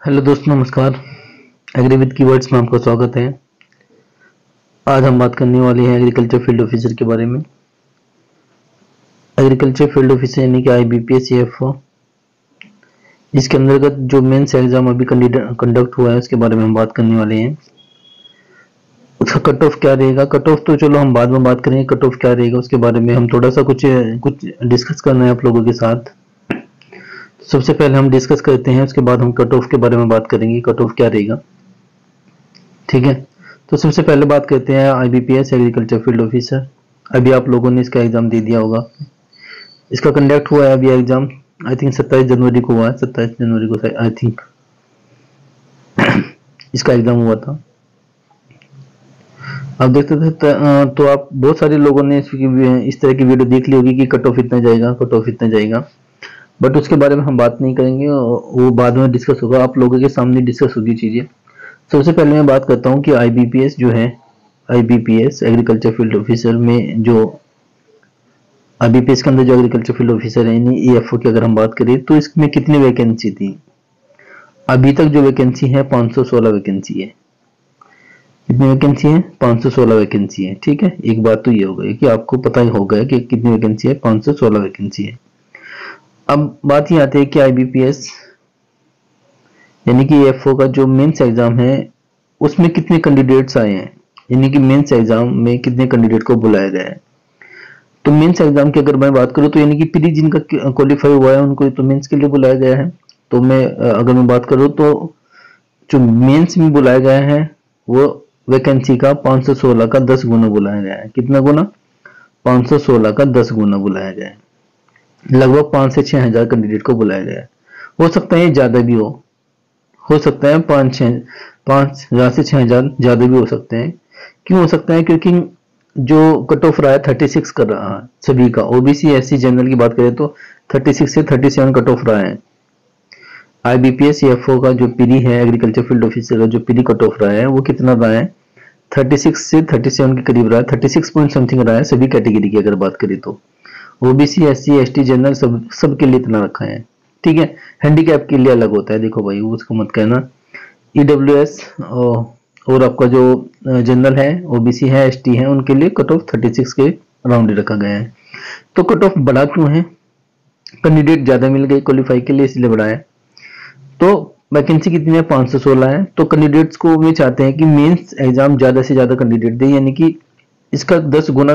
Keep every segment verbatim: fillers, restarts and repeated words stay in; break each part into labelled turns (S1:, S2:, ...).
S1: Hello दोस्तों, नमस्कार। Agree with keywords में आपका स्वागत है। आज हम बात करने वाले हैं एग्रीकल्चर फील्ड ऑफिसर के बारे में। एग्रीकल्चर फील्ड ऑफिसर यानी कि I B P S C F O, इसके अंतर्गत जो मेंस एग्जाम अभी कंडक्ट हुआ है उसके बारे में हम बात करने वाले हैं। उसका कट ऑफ क्या रहेगा? कट ऑफ तो चलो हम बाद में बात करेंगे, कट ऑफ क्या रहेगा उसके बारे में हम थोड़ा सा कुछ कुछ डिस्कस करना है आप लोगों के साथ। सबसे पहले हम डिस्कस करते हैं, उसके बाद हम कट ऑफ के बारे में बात करेंगे, कट ऑफ क्या रहेगा। ठीक है, तो सबसे पहले बात करते हैं I B P S agriculture field officer. अभी आप लोगों ने इसका एग्जाम दे दिया होगा। इसका कंडक्ट हुआ है अभी एग्जाम, आई थिंक सत्ताईस जनवरी को हुआ है, सत्ताईस जनवरी को आई थिंक इसका एग्जाम हुआ था। आप देखते थे तो आप बहुत सारे लोगों ने इस तरह की वीडियो देख ली होगी कि कट ऑफ इतना जाएगा, कट ऑफ इतना जाएगा, बट उसके बारे में हम बात नहीं करेंगे, वो बाद में डिस्कस होगा, आप लोगों के सामने डिस्कस होगी चीजें। सबसे पहले मैं बात करता हूँ कि आई बी पी एस जो है, I B P S agriculture field officer में जो आई बी पी एस के अंदर जो एग्रीकल्चर फील्ड ऑफिसर है यानी ई एफ ओ की अगर हम बात करें तो इसमें कितनी वैकेंसी थी? अभी तक जो वैकेंसी है पाँच सौ सोलह वैकेंसी है। कितनी वैकेंसी है? पाँच सौ सोलह वैकेंसी है। ठीक है, एक बात तो ये हो गई कि आपको पता ही होगा कि कितनी वैकेंसी है, पाँच सौ सोलह वैकेंसी है। अब बात ये आती है कि आई बी पी एस यानी कि ई एफ ओ का जो मेंस एग्जाम है उसमें कितने कैंडिडेट्स आए हैं, यानी कि मेंस एग्जाम में कितने कैंडिडेट को बुलाया गया है। तो मेंस एग्जाम की अगर मैं बात करूं तो यानी कि प्री जिनका क्वालिफाई हुआ है उनको तो मेंस के लिए बुलाया गया है। तो मैं अगर मैं बात करूं तो जो मेंस में बुलाया गया है वो वैकेंसी का पाँच सौ सोलह का दस गुना बुलाया गया है। कितना गुना? पाँच सौ सोलह का दस गुना बुलाया गया है। लगभग पांच से छह हजार कैंडिडेट को बुलाया गया है। हो सकता है ज्यादा भी हो हो सकता है पांच छह पांच हजार से छह हजार ज्यादा भी हो सकते हैं। क्यों हो सकता है? क्योंकि जो कट ऑफ रहा है थर्टी सिक्स कर रहा है सभी का। O B C S C general की बात करें तो थर्टी सिक्स से थर्टी सेवन कट ऑफ रहा है। I B P S C F O का जो पीरी है एग्रीकल्चर फील्ड ऑफिसर का जो पीरी कट ऑफ रहा है वो कितना रहा है? थर्टी सिक्स से थर्टी सेवन के करीब रहा है, थर्टी सिक्स पॉइंट समथिंग रहा है सभी कैटेगरी की अगर बात करें तो। ओबीसी, एससी, एसटी, जनरल सब सबके लिए इतना रखा है। ठीक है, हैंडीकैप के लिए अलग होता है, देखो भाई उसको मत कहना। ईडब्ल्यूएस और आपका जो जनरल है, ओबीसी है, एसटी है, उनके लिए कट ऑफ थर्टी सिक्स के अराउंड रखा गया है। तो कट ऑफ बढ़ा क्यों है? कैंडिडेट ज्यादा मिल गए क्वालिफाई के लिए, इसलिए बढ़ा है। तो वैकेंसी कितनी है? पाँच सौ सोलह है। तो कैंडिडेट्स को वे चाहते हैं कि मेंस एग्जाम ज्यादा से ज्यादा कैंडिडेट दे, यानी कि इसका दस गुना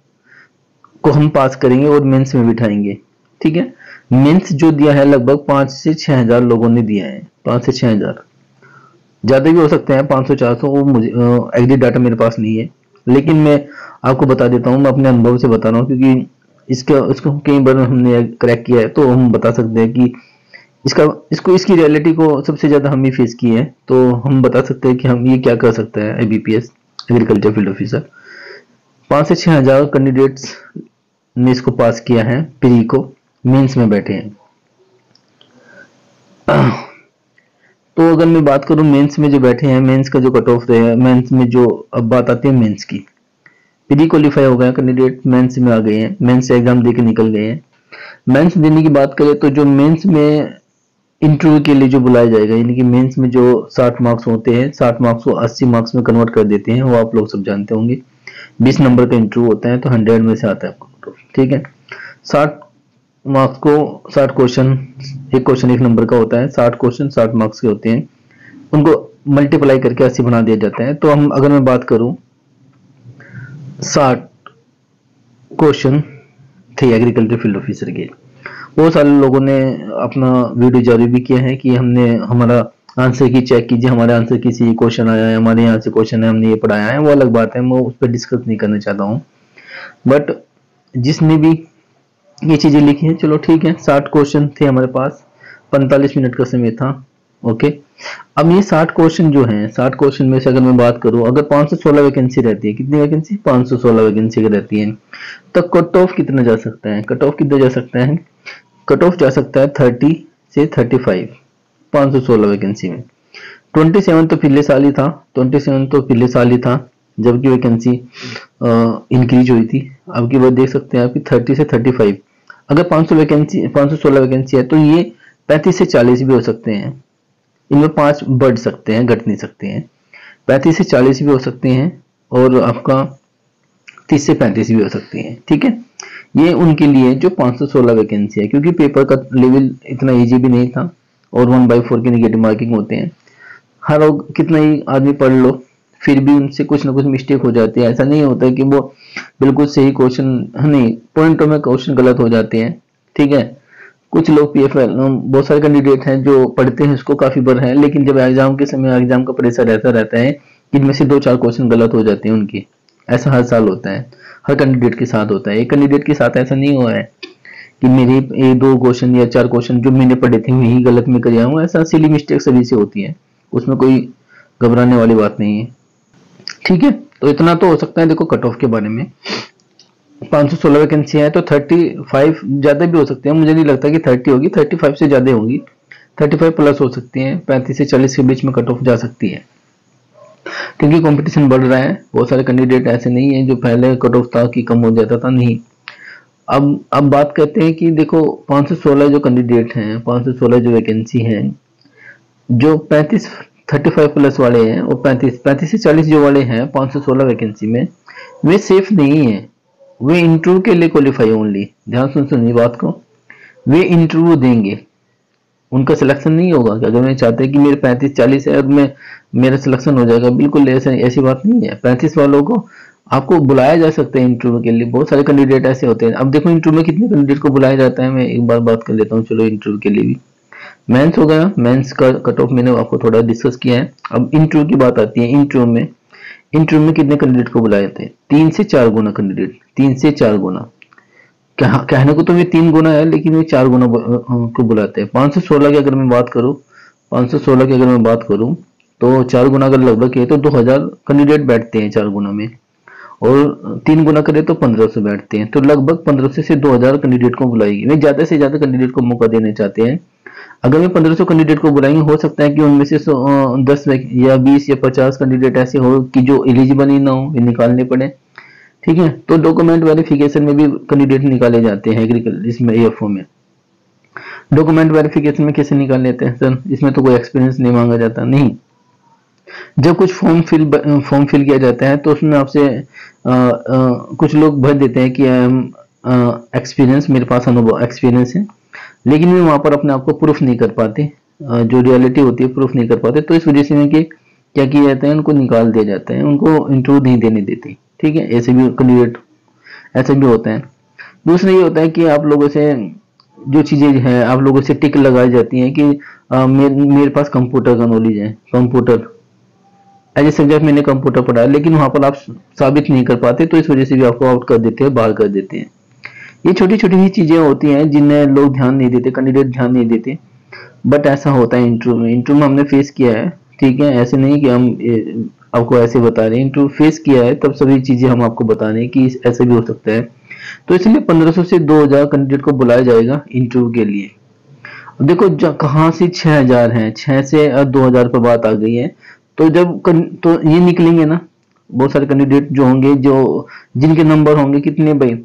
S1: को हम पास करेंगे और मेंस में बिठाएंगे। ठीक है, मेंस जो दिया है लगभग पांच से छह हजार लोगों ने दिया है, पांच से छह हजार, ज्यादा भी हो सकते हैं, पांच सौ चार सौ, वो मुझे एग्जैक्ट डाटा मेरे पास नहीं है, लेकिन मैं आपको बता देता हूँ, मैं अपने अनुभव से बता रहा हूँ, क्योंकि इसका इसको कई बार हमने क्रैक किया है तो हम बता सकते हैं कि इसका इसको इसकी रियलिटी को सबसे ज्यादा हम ही फेस किए हैं, तो हम बता सकते हैं कि हम ये क्या कर सकते हैं। I B P S agriculture field officer पांच से छह हजार कैंडिडेट्स ने इसको पास किया है, प्री को, मेंस में बैठे हैं। तो अगर मैं बात करूं मेंस में जो बैठे हैं, मेंस का जो कट ऑफ है, मेंस में जो अब बात आती है मेंस की, प्री क्वालिफाई हो गया कैंडिडेट, मेंस में आ गए हैं, मेंस एग्जाम देके निकल गए हैं। मेंस देने की बात करें तो जो मेंस में इंटरव्यू के लिए जो बुलाया जाएगा, यानी कि मेंस में जो साठ मार्क्स होते हैं, साठ मार्क्स को अस्सी मार्क्स में कन्वर्ट कर देते हैं, वो आप लोग सब जानते होंगे। बीस नंबर का इंटरव्यू होता है तो हंड्रेड में से आता है आपको। ठीक है, साठ मार्क्स को साठ क्वेश्चन, एक क्वेश्चन एक नंबर का होता है, साठ क्वेश्चन साठ मार्क्स के होते हैं, उनको मल्टीप्लाई करके अस्सी बना दिया जाता है। तो हम अगर मैं बात करूं, साठ क्वेश्चन थे एग्रीकल्चर फील्ड ऑफिसर के, बहुत सारे लोगों ने अपना वीडियो जारी भी किया है कि हमने हमारा आंसर की चेक कीजिए, हमारे आंसर की से क्वेश्चन आया है, हमारे यहाँ से क्वेश्चन है, हमने ये पढ़ाया है, वो अलग बात है, मैं उस पर डिस्कस नहीं करना चाहता हूँ। बट जिसने भी ये चीजें लिखी हैं, चलो ठीक है, साठ क्वेश्चन थे हमारे पास, पैंतालीस मिनट का समय था। ओके, अब ये साठ क्वेश्चन जो हैं, साठ क्वेश्चन में से अगर मैं बात करूं, अगर पाँच सौ सोलह वैकेंसी रहती है, कितनी वैकेंसी? पाँच सौ सोलह वैकेंसी रहती है, तो कट ऑफ कितना जा सकता है? कट ऑफ कितना जा सकता है? कट ऑफ जा सकता है थर्टी से थर्टी फाइव, पाँच सौ सोलह वैकेंसी में। ट्वेंटी सेवन तो पिछले साल ही था, ट्वेंटी सेवन तो पिछले साल ही था जबकि वैकेंसी इंक्रीज हुई थी। अब की बात देख सकते हैं आपकी थर्टी से थर्टी फाइव, अगर पाँच सौ वैकेंसी, पाँच सौ सोलह वैकेंसी है तो ये पैंतीस से चालीस भी हो सकते हैं। इनमें पांच बढ़ सकते हैं, घट नहीं सकते हैं। पैंतीस से चालीस भी हो सकते हैं और आपका तीस से पैंतीस भी हो सकती है। ठीक है, ये उनके लिए जो पाँच सौ सोलह वैकेंसी है, क्योंकि पेपर का लेवल इतना इजी भी नहीं था और वन बाई फोर के निगेटिव मार्किंग होते हैं। हर लोग कितना ही आदमी पढ़ लो फिर भी उनसे कुछ ना कुछ मिस्टेक हो जाती है। ऐसा नहीं होता कि वो बिल्कुल सही क्वेश्चन, नहीं, पॉइंटों में क्वेश्चन गलत हो जाते हैं। ठीक है, कुछ लोग पीएफएल, बहुत सारे कैंडिडेट हैं जो पढ़ते हैं उसको काफी बार है, लेकिन जब एग्जाम के समय एग्जाम का प्रेशर ऐसा रहता है कि इनमें से दो चार क्वेश्चन गलत हो जाते हैं उनके। ऐसा हर साल होता है, हर कैंडिडेट के साथ होता है। एक कैंडिडेट के साथ ऐसा नहीं हुआ है कि मेरे एक दो क्वेश्चन या चार क्वेश्चन जो मैंने पढ़े थे वही गलत में कर हूँ। ऐसा सिली मिस्टेक सभी से होती है, उसमें कोई घबराने वाली बात नहीं है। ठीक है, तो इतना तो हो सकता है। देखो कट ऑफ के बारे में पाँच सौ सोलह वैकेंसी है तो पैंतीस ज्यादा भी हो सकते हैं, मुझे नहीं लगता कि तीस होगी, पैंतीस से ज्यादा होगी, पैंतीस प्लस हो सकती है, पैंतीस से चालीस के बीच में कट ऑफ जा सकती है क्योंकि कंपटीशन बढ़ रहा है। बहुत सारे कैंडिडेट ऐसे नहीं है जो पहले कट ऑफ था कि कम हो जाता था, नहीं। अब अब बात करते हैं कि देखो पाँच सौ सोलह जो कैंडिडेट हैं, पाँच सौ सोलह जो वैकेंसी है, जो पैंतीस पैंतीस प्लस वाले हैं और पैंतीस पैंतीस से चालीस जो वाले हैं पाँच सौ सोलह वैकेंसी में, वे सेफ नहीं है। वे इंटरव्यू के लिए क्वालिफाई ओनली, ध्यान सुन सुनिए बात को, वे इंटरव्यू देंगे, उनका सिलेक्शन नहीं होगा। कि अगर मैं चाहते हैं कि मेरे पैंतीस चालीस है और मैं मेरा सिलेक्शन हो जाएगा, बिल्कुल ऐसा ऐसी बात नहीं है। पैंतीस वालों को आपको बुलाया जा सकता है इंटरव्यू के लिए, बहुत सारे कैंडिडेट ऐसे होते हैं। अब देखो इंटरव्यू में कितने कैंडिडेट को बुलाया जाता है, मैं एक बार बात कर लेता हूँ। चलो इंटरव्यू के लिए भी मेंस हो गया, मेंस का कट ऑफ मैंने आपको थोड़ा डिस्कस किया है। अब इंटरव्यू की बात आती है। इंटरव्यू में इंटरव्यू में कितने कैंडिडेट को बुलाए जाते हैं? तीन से चार गुना कैंडिडेट, तीन से चार गुना। कहने को तो ये तीन गुना है लेकिन ये चार गुना को बुलाते हैं। पाँच सौ सोलह की अगर मैं बात करूं, पाँच सौ सोलह की अगर मैं बात करूं तो चार गुना अगर लगभग है तो दो हजार कैंडिडेट बैठते हैं चार गुना में, और तीन गुना करे तो पंद्रह सौ बैठते हैं। तो लगभग पंद्रह सौ से दो हजार कैंडिडेट को बुलाएगी। वे ज्यादा से ज्यादा कैंडिडेट को मौका देना चाहते हैं। अगर मैं पंद्रह सौ कैंडिडेट को बुलाएंगे, हो सकता है कि उनमें से दस या बीस या पचास कैंडिडेट ऐसे हो कि जो एलिजिबल ही ना हो, ये निकालने पड़े। ठीक है, तो डॉक्यूमेंट वेरिफिकेशन में भी कैंडिडेट निकाले जाते हैं एग्रीकल्चर इसमें एएफओ में। डॉक्यूमेंट वेरिफिकेशन में कैसे निकाल लेते हैं सर? इसमें तो कोई एक्सपीरियंस नहीं मांगा जाता, नहीं। जब कुछ फॉर्म फिल फॉर्म फिल किया जाता है तो उसमें आपसे कुछ लोग भर देते हैं कि एक्सपीरियंस, मेरे पास अनुभव एक्सपीरियंस है, लेकिन वे वहां पर अपने आप को प्रूफ नहीं कर पाते, जो रियलिटी होती है प्रूफ नहीं कर पाते। तो इस वजह से में क्या किया जाता है, उनको निकाल दिया जाता है, उनको इंटरव्यू नहीं देने देते। ठीक है, ऐसे भी कैंडिडेट ऐसे भी होते हैं। दूसरा ये होता है कि आप लोगों से जो चीजें हैं, आप लोगों से टिक लगाई जाती हैं कि आ, मे, मेरे पास कंप्यूटर का नॉलेज है, कंप्यूटर एज ए सब्जेक्ट मैंने कंप्यूटर पढ़ा है, लेकिन वहां पर आप साबित नहीं कर पाते, तो इस वजह से भी आपको आउट कर देते हैं, बाहर कर देते हैं। ये छोटी छोटी ही चीजें होती हैं जिन्हें लोग ध्यान नहीं देते, कैंडिडेट ध्यान नहीं देते, बट ऐसा होता है इंटरव्यू में। इंटरव्यू में हमने फेस किया है। ठीक है, ऐसे नहीं कि हम ए, आपको ऐसे बता रहे हैं, इंटरव्यू फेस किया है तब सभी चीजें हम आपको बता रहे हैं कि ऐसे भी हो सकता है। तो इसलिए पंद्रह सौ से दो हजार कैंडिडेट को बुलाया जाएगा इंटरव्यू के लिए। देखो कहाँ से छह हजार है, छह से दो हजार पर बात आ गई है। तो जब तो ये निकलेंगे ना बहुत सारे कैंडिडेट जो होंगे, जो जिनके नंबर होंगे कितने भाई,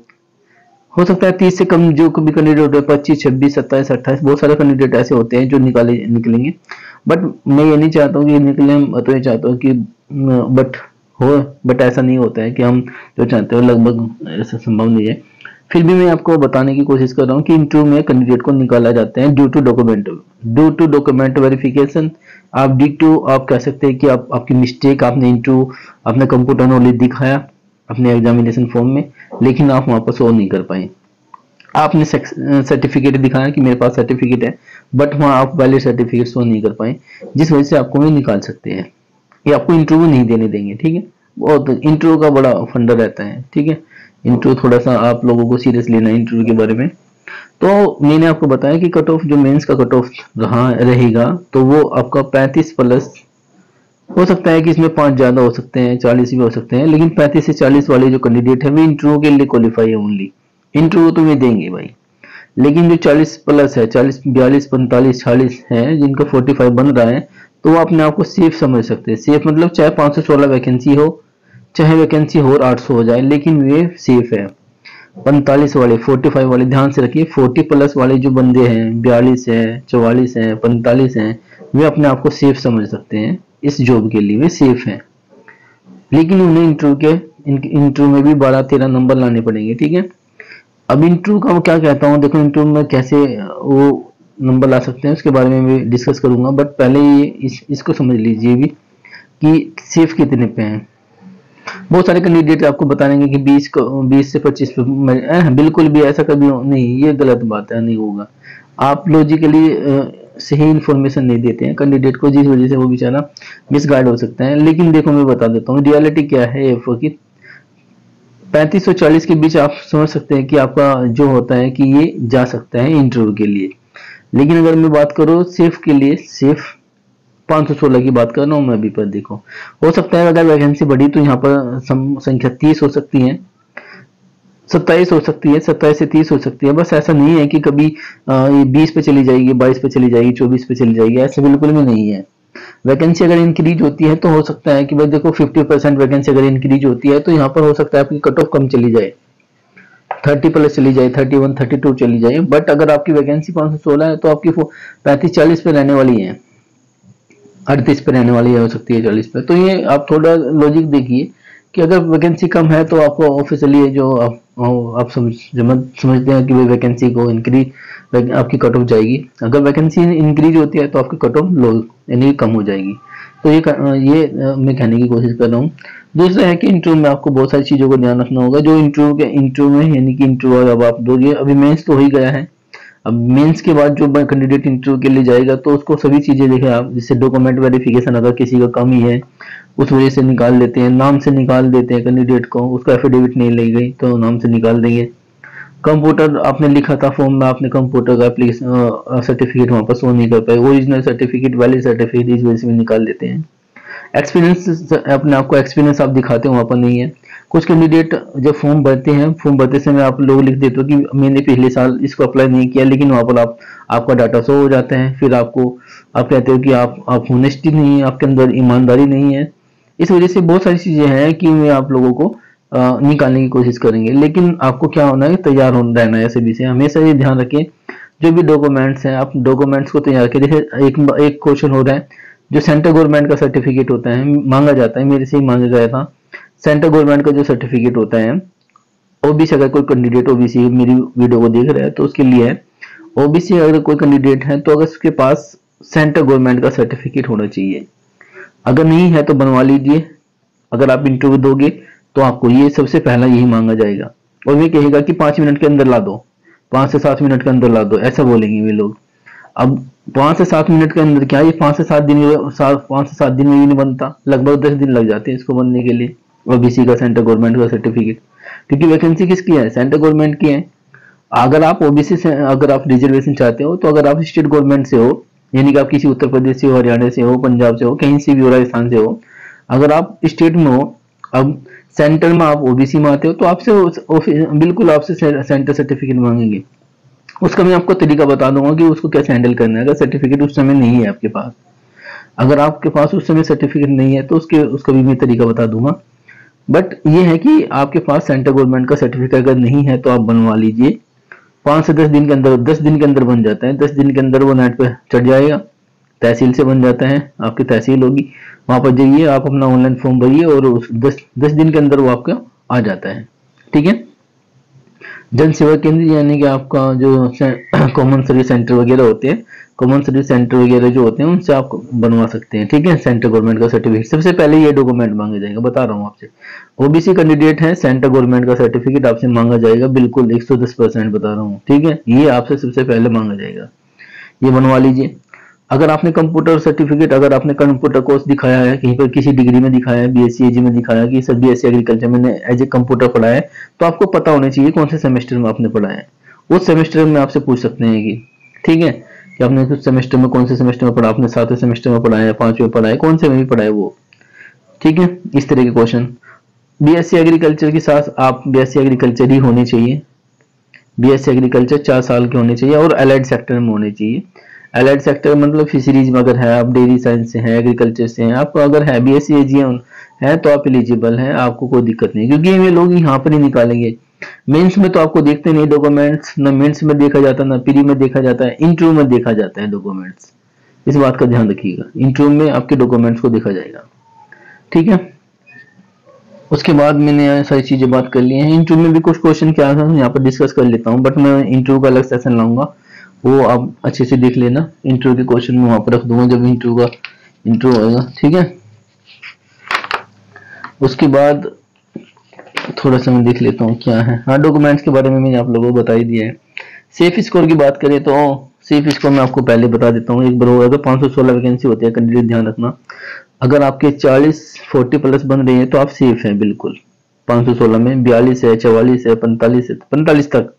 S1: हो सकता है तीस से कम जो भी कैंडिडेट होते हैं, पच्चीस छब्बीस सत्ताईस अट्ठाईस, बहुत सारे कैंडिडेट ऐसे होते हैं जो निकाले निकलेंगे। बट मैं ये नहीं चाहता हूँ कि निकले, तो ये चाहता हूँ कि बट हो, बट ऐसा नहीं होता है कि हम जो चाहते हो, लगभग ऐसा संभव नहीं है। फिर भी मैं आपको बताने की कोशिश कर रहा हूँ कि इंटरव्यू में कैंडिडेट को निकाला जाता है due to document, due to document verification. आप डी टू आप कह सकते हैं कि आप आपकी मिस्टेक, आपने इंटरव्यू अपने कंप्यूटर नॉलेज दिखाया अपने एग्जामिनेशन फॉर्म में, लेकिन आप वहां पर शो नहीं कर पाए। आपने सर्टिफिकेट दिखाया कि मेरे पास सर्टिफिकेट है, बट वहां आप वैलिड सर्टिफिकेट शो नहीं कर पाए, जिस वजह से आपको भी निकाल सकते हैं, ये आपको इंटरव्यू नहीं देने देंगे। ठीक है, बहुत इंटरव्यू का बड़ा फंडा रहता है। ठीक है, इंटरव्यू थोड़ा सा आप लोगों को सीरियस लेना है इंटरव्यू के बारे में। तो मैंने आपको बताया कि कट ऑफ जो मेंस का कट ऑफ रहा रहेगा तो वो आपका पैंतीस प्लस हो सकता है कि इसमें पांच ज्यादा हो सकते हैं, चालीस भी हो सकते हैं, लेकिन पैंतीस से चालीस वाले जो कैंडिडेट है वे इंटरव्यू के लिए क्वालिफाई है ओनली। इंटरव्यू तो वे देंगे भाई, लेकिन जो चालीस प्लस है, चालीस बयालीस पैंतालीस छियालीस है, जिनका पैंतालीस बन रहा है, तो वो अपने आप को सेफ समझ सकते हैं। सेफ मतलब चाहे पाँच सौ सोलह वैकेंसी हो, चाहे वैकेंसी हो और आठ सौ हो जाए, लेकिन वे सेफ है। पैंतालीस वाले, पैंतालीस वाले ध्यान से रखिए, चालीस प्लस वाले जो बंदे हैं, बयालीस है, चौवालीस है, पैंतालीस हैं, वे अपने आप को सेफ समझ सकते हैं, इस जॉब के लिए वे सेफ हैं। लेकिन उन्हें इंटरव्यू के इंटरव्यू में भी बारह तेरह नंबर लाने पड़ेंगे, ठीक है। अब इंटरव्यू का मैं क्या कहता हूँ, देखो इंटरव्यू में कैसे वो नंबर ला सकते हैं उसके बारे में भी डिस्कस करूंगा, बट पहले ये इस, इसको समझ लीजिए भी कि सेफ कितने पे हैं। बहुत सारे कैंडिडेट आपको बता देंगे कि बीस को बीस से पच्चीस पे, बिल्कुल भी ऐसा कभी नहीं, ये गलत बात है, नहीं होगा। आप लॉजिकली सही इन्फॉर्मेशन नहीं देते हैं कैंडिडेट को, जिस वजह से वो बेचारा मिसगाइड हो सकता है। लेकिन देखो मैं बता देता हूँ रियलिटी क्या है एफ की, पैंतीस और चालीस के बीच आप समझ सकते हैं कि आपका जो होता है कि ये जा सकता है इंटरव्यू के लिए। लेकिन अगर मैं बात करूँ सेफ के लिए, सेफ पाँच सौ सोलह की बात कर रहा हूँ मैं अभी पर। देखो हो सकता है अगर वैकेंसी बढ़ी तो यहाँ पर संख्या तीस हो सकती है, सत्ताईस हो सकती है, सत्ताईस से तीस हो सकती है। बस ऐसा नहीं है कि कभी बीस पे चली जाएगी, बाईस पे चली जाएगी, चौबीस पे चली जाएगी, ऐसा बिल्कुल भी नहीं है। वैकेंसी अगर इंक्रीज होती है तो हो सकता है कि भाई देखो पचास परसेंट वैकेंसी अगर इंक्रीज होती है तो यहाँ पर हो सकता है आपकी कट ऑफ कम चली जाए, तीस प्लस चली जाए, इकतीस, बत्तीस चली जाए। बट अगर आपकी वैकेंसी पाँच सौ सोलह है तो आपकी पैंतीस चालीस पे रहने वाली है, अड़तीस पे रहने वाली है, हो सकती है चालीस पे। तो ये आप थोड़ा लॉजिक देखिए कि अगर वैकेंसी कम है तो आपको ऑफिशियली जो आप, आप समझ समझते हैं कि भाई वैकेंसी को इंक्रीज आपकी कट ऑफ जाएगी। अगर वैकेंसी इंक्रीज होती है तो आपकी कट ऑफ लो यानी कम हो जाएगी। तो ये ये मैं कहने की कोशिश कर रहा हूँ। दूसरा है कि इंटरव्यू में आपको बहुत सारी चीजों को ध्यान रखना होगा। जो इंटरव्यू के इंटरव्यू में यानी कि इंटरव्यू अब आप दोगे, अभी मेंस तो हो ही गया है, अब मेंस के बाद जो कैंडिडेट इंटरव्यू के लिए जाएगा तो उसको सभी चीजें देखें आप, जैसे डॉक्यूमेंट वेरिफिकेशन अगर किसी का कम ही है उस वजह से निकाल देते हैं, नाम से निकाल देते हैं कैंडिडेट को, उसका एफिडेविट नहीं ली गई तो नाम से निकाल देंगे। कंप्यूटर आपने लिखा था फॉर्म में, आपने कंप्यूटर का एप्लीकेशन सर्टिफिकेट वहां पर शो नहीं कर पाए, ओरिजिनल सर्टिफिकेट वैलिड सर्टिफिकेट इस वजह से भी निकाल देते हैं। एक्सपीरियंस अपने आपको एक्सपीरियंस आप दिखाते हो वहां पर नहीं है। कुछ कैंडिडेट जब फॉर्म भरते हैं, फॉर्म भरते समय आप लोग लिख देते हो कि मैंने पिछले साल इसको अप्लाई नहीं किया, लेकिन वहां पर आप आपका डाटा शो हो जाता है। फिर आपको आप कहते हो कि आप आप होनेस्टी नहीं है, आपके अंदर ईमानदारी नहीं है। इस वजह से बहुत सारी चीजें हैं कि वे आप लोगों को आ, निकालने की कोशिश करेंगे। लेकिन आपको क्या होना है, तैयार होना रहना है सभी से। हमेशा ये ध्यान रखें जो भी डॉक्यूमेंट्स हैं आप डॉक्यूमेंट्स को तैयार करें। एक एक क्वेश्चन हो रहा है, जो सेंट्रल गवर्नमेंट का सर्टिफिकेट होता है मांगा जाता है, मेरे से ही मांगा गया था, सेंट्रल गवर्नमेंट का जो सर्टिफिकेट होता है ओबीसी, अगर कोई कैंडिडेट ओबीसी मेरी वीडियो को देख रहा है तो उसके लिए है। ओबीसी अगर कोई कैंडिडेट है तो अगर उसके पास सेंट्रल गवर्नमेंट का सर्टिफिकेट होना चाहिए, अगर नहीं है तो बनवा लीजिए। अगर आप इंटरव्यू दोगे तो आपको ये सबसे पहला यही मांगा जाएगा, और वे कहेगा कि पांच मिनट के अंदर ला दो, पांच से सात मिनट के अंदर ला दो, ऐसा बोलेंगे वे लोग। अब पांच से सात मिनट के अंदर क्या, ये पांच से सात दिन में पांच से सात दिन में भी नहीं बनता, लगभग दस दिन लग जाते हैं इसको बनने के लिए ओबीसी का सेंट्रल गवर्नमेंट का सर्टिफिकेट, क्योंकि वैकेंसी किसकी है, सेंट्रल गवर्नमेंट की है। अगर आप ओबीसी से अगर आप रिजर्वेशन चाहते हो तो अगर आप स्टेट गवर्नमेंट से हो, यानी कि आप किसी उत्तर प्रदेश से हो, हरियाणा से हो, पंजाब से हो, कहीं से भी हो, राजस्थान से हो, अगर आप स्टेट में हो, अब सेंटर में आप ओबीसी में आते हो तो आपसे बिल्कुल आपसे सेंटर सर्टिफिकेट मांगेंगे। उसका मैं आपको तरीका बता दूंगा कि उसको कैसे हैंडल करना है। अगर सर्टिफिकेट उस समय नहीं है आपके पास, अगर आपके पास उस समय सर्टिफिकेट नहीं है तो उसके उसका भी मैं तरीका बता दूंगा। बट ये है कि आपके पास सेंट्रल गवर्नमेंट का सर्टिफिकेट अगर नहीं है तो आप बनवा लीजिए। पांच से दस दिन के अंदर दस दिन के अंदर बन जाता है, दस दिन के अंदर वो नेट पे चढ़ जाएगा, तहसील से बन जाता है, आपकी तहसील होगी, वहां पर जाइए आप अपना ऑनलाइन फॉर्म भरिए और उस दस दस दिन के अंदर वो आपका आ जाता है। ठीक है, जन सेवा केंद्र यानी कि आपका जो कॉमन सर्विस सेंटर वगैरह होते हैं, कॉमन सर्विस सेंटर वगैरह जो होते हैं उनसे आप बनवा सकते हैं। ठीक है, सेंट्रल गवर्नमेंट का सर्टिफिकेट सबसे पहले ये डॉक्यूमेंट मांगा जाएगा, बता रहा हूँ आपसे। ओबीसी कैंडिडेट है, सेंट्रल गवर्नमेंट का सर्टिफिकेट आपसे मांगा जाएगा, बिल्कुल एक सौ दस परसेंट बता रहा हूँ। ठीक है, ये आपसे सबसे पहले मांगा जाएगा, ये बनवा लीजिए। अगर आपने कंप्यूटर सर्टिफिकेट, अगर आपने कंप्यूटर कोर्स दिखाया है, कहीं पर किसी डिग्री में दिखाया है, बीएससी एजी में दिखाया कि सर बीएससी एग्रीकल्चर मैंने एज ए कंप्यूटर पढ़ा है, तो आपको पता होना चाहिए कौन से सेमेस्टर में आपने पढ़ा है। उस सेमेस्टर में आपसे पूछ सकते हैं कि ठीक है कि आपने कुछ सेमेस्टर में, कौन से सेमेस्टर में पढ़ा, आपने सातवें सेमेस्टर में पढ़ा है, पांचवें पढ़ा है, कौन से में भी पढ़ा है वो। ठीक है, इस तरह के क्वेश्चन। बीएससी एग्रीकल्चर के साथ आप बीएससी एग्रीकल्चर ही होनी चाहिए, बीएससी एग्रीकल्चर चार साल के होने चाहिए और अलाइड सेक्टर में होने चाहिए। अलाइड सेक्टर मतलब फिशरीज में अगर है, आप डेयरी साइंस से हैं, एग्रीकल्चर से हैं, आपको अगर है बीएससी एजी है तो आप एलिजिबल हैं, आपको कोई दिक्कत नहीं, क्योंकि ये लोग यहाँ पर ही निकालेंगे। मेंस में तो आपको देखते नहीं डॉक्यूमेंट्स, ना मेंस में देखा जाता, ना प्री में देखा जाता है, इंटरव्यू में देखा जाता है डॉक्यूमेंट्स। इस बात का ध्यान रखिएगा, इंटरव्यू में आपके डॉक्यूमेंट्स को देखा जाएगा, ठीक है। उसके बाद मैंने सारी चीजें बात कर ली हैं। इंटरव्यू में भी कुछ क्वेश्चन क्या है यहाँ पर डिस्कस कर लेता हूँ, बट मैं इंटरव्यू का अलग सेशन लाऊंगा, वो आप अच्छे से देख लेना। इंटरव्यू के क्वेश्चन मैं वहां पर रख दूंगा जब इंटरव्यू का इंटरव्यू होगा, ठीक है। उसके बाद थोड़ा सा मैं देख लेता हूँ क्या है। हाँ, डॉक्यूमेंट्स के बारे में मैंने आप लोगों को बता ही दिया है। सेफ स्कोर की बात करें तो सेफ स्कोर मैं आपको पहले बता देता हूँ। एक बार होगा तो पाँच सौ सोलह वैकेंसी होती है, कैंडिडेट ध्यान रखना। अगर आपके चालीस चालीस प्लस बन रही है तो आप सेफ हैं बिल्कुल। पाँच सौ सोलह में बयालीस है, चवालीस है, पैंतालीस है, पैंतालीस तक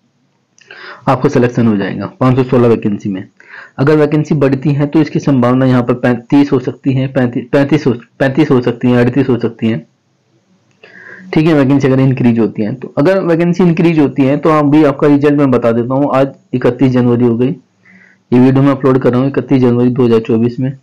S1: आपको सिलेक्शन हो जाएगा पाँच सौ सोलह वैकेंसी में। अगर वैकेंसी बढ़ती है तो इसकी संभावना यहाँ पर पैंतीस हो सकती है, पैंतीस पैंतीस हो पैंतीस हो सकती है, अड़तीस हो सकती है, ठीक है। वैकेंसी अगर इंक्रीज होती है तो अगर वैकेंसी इंक्रीज होती है तो अभी आपका रिजल्ट मैं बता देता हूँ। आज इकतीस जनवरी हो गई, ये वीडियो मैं अपलोड कर रहा हूँ इकतीस जनवरी दो हज़ार चौबीस में।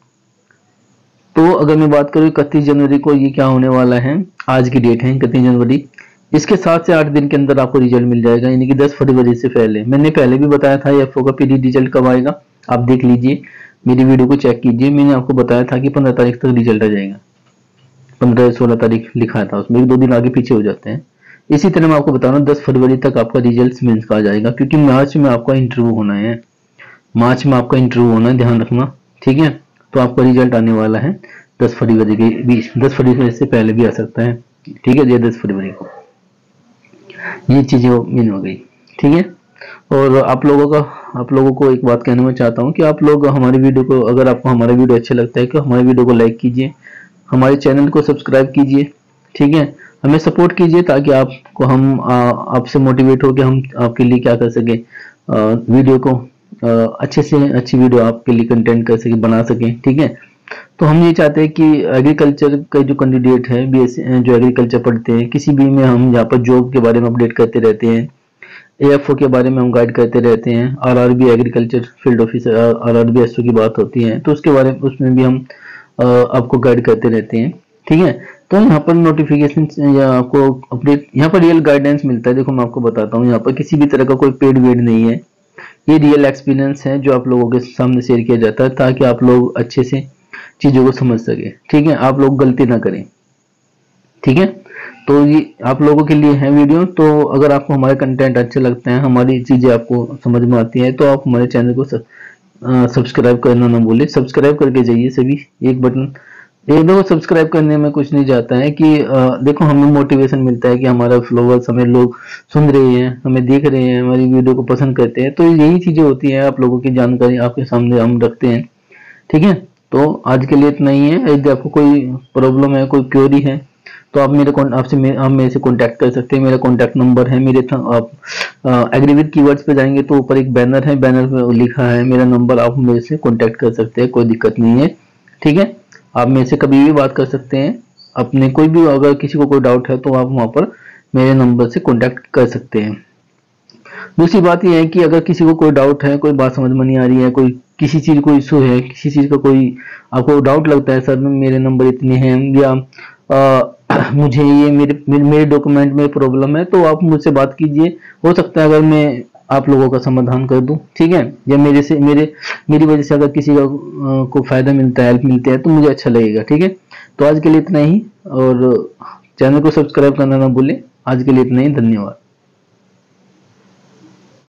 S1: तो अगर मैं बात करूँ इकतीस जनवरी को, ये क्या होने वाला है, आज की डेट है इकतीस जनवरी। इसके सात से आठ दिन के अंदर आपको रिजल्ट मिल जाएगा, यानी कि दस फरवरी से पहले। मैंने पहले भी बताया था एफओ का पीडी रिजल्ट कब आएगा, आप देख लीजिए, मेरी वीडियो को चेक कीजिए। मैंने आपको बताया था कि पंद्रह तारीख तक रिजल्ट आ जाएगा, पंद्रह सोलह तारीख लिखा था उसमें, एक दो दिन आगे पीछे हो जाते हैं। इसी तरह मैं आपको बता रहा हूँ दस फरवरी तक आपका रिजल्ट मेंस का आ जाएगा, क्योंकि मार्च में आपका इंटरव्यू होना है, मार्च में आपका इंटरव्यू होना है, ध्यान रखना, ठीक है। तो आपका रिजल्ट आने वाला है दस फरवरी के बीच, दस फरवरी से पहले भी आ सकता है, ठीक है। ये दस फरवरी को ये चीजें मीन हो गई, ठीक है। और आप लोगों का आप लोगों को एक बात कहना मैं चाहता हूँ कि आप लोग हमारी वीडियो को, अगर आपको हमारा वीडियो अच्छा लगता है तो हमारी वीडियो को लाइक कीजिए, हमारे चैनल को सब्सक्राइब कीजिए, ठीक है। हमें सपोर्ट कीजिए ताकि आपको हम आपसे मोटिवेट हो कि हम आपके लिए क्या कर सके, वीडियो को आ, अच्छे से अच्छी वीडियो आपके लिए कंटेंट कर सके, बना सके, ठीक है। तो हम ये चाहते हैं कि एग्रीकल्चर का जो कैंडिडेट है, बीएससी जो एग्रीकल्चर पढ़ते हैं, किसी भी में हम यहाँ पर जॉब के बारे में अपडेट करते रहते हैं, एएफओ के बारे में हम गाइड करते रहते हैं, RRB agriculture field officer RRB SO की बात होती है तो उसके बारे में उसमें भी हम आपको गाइड करते रहते हैं, ठीक है। तो यहाँ पर नोटिफिकेशन या आपको अपडेट, यहाँ पर रियल गाइडेंस मिलता है। देखो मैं आपको बताता हूँ, यहाँ पर किसी भी तरह का कोई पेड वेड नहीं है, ये रियल एक्सपीरियंस है जो आप लोगों के सामने शेयर किया जाता है ताकि आप लोग अच्छे से चीजों को समझ सके, ठीक है, आप लोग गलती ना करें, ठीक है। तो ये आप लोगों के लिए है वीडियो। तो अगर आपको हमारे कंटेंट अच्छे लगते हैं, हमारी चीजें आपको समझ में आती हैं, तो आप हमारे चैनल को सब्सक्राइब करना ना भूले, सब्सक्राइब करके जाइए सभी, एक बटन एक दो सब्सक्राइब करने में कुछ नहीं जाता है कि आ, देखो हमें मोटिवेशन मिलता है कि हमारा फॉलोअर्स, हमें लोग सुन रहे हैं, हमें देख रहे हैं, हमारी वीडियो को पसंद करते हैं। तो यही चीजें होती हैं, आप लोगों की जानकारी आपके सामने हम रखते हैं, ठीक है। तो आज के लिए इतना ही है। यदि आपको कोई प्रॉब्लम है, कोई क्वेरी है तो आप मेरे आपसे आप मेरे से कांटेक्ट कर सकते हैं। मेरा कांटेक्ट नंबर है मेरे था, आप एग्रीविड कीवर्ड्स पे जाएंगे तो ऊपर एक बैनर है, बैनर पे लिखा है मेरा नंबर, आप मेरे से कांटेक्ट कर सकते हैं, कोई दिक्कत नहीं है, ठीक है। आप मेरे से कभी भी बात कर सकते हैं, अपने कोई भी अगर किसी को कोई डाउट है तो आप वहां पर मेरे नंबर से कांटेक्ट कर सकते हैं। दूसरी बात यह है कि अगर किसी को कोई डाउट है, कोई बात समझ में नहीं आ रही है, कोई किसी चीज को इशू है, किसी चीज का कोई आपको डाउट लगता है, सर मेरे नंबर इतने हैं या आ, मुझे ये मेरे मेरे डॉक्यूमेंट में प्रॉब्लम है, तो आप मुझसे बात कीजिए। हो सकता है अगर मैं आप लोगों का समाधान कर दूं, ठीक है, या मेरे से मेरे मेरी वजह से अगर किसी का को फायदा मिलता है, हेल्प मिलती है तो मुझे अच्छा लगेगा, ठीक है। तो आज के लिए इतना ही, और चैनल को सब्सक्राइब करना ना भूलें। आज के लिए इतना ही, धन्यवाद।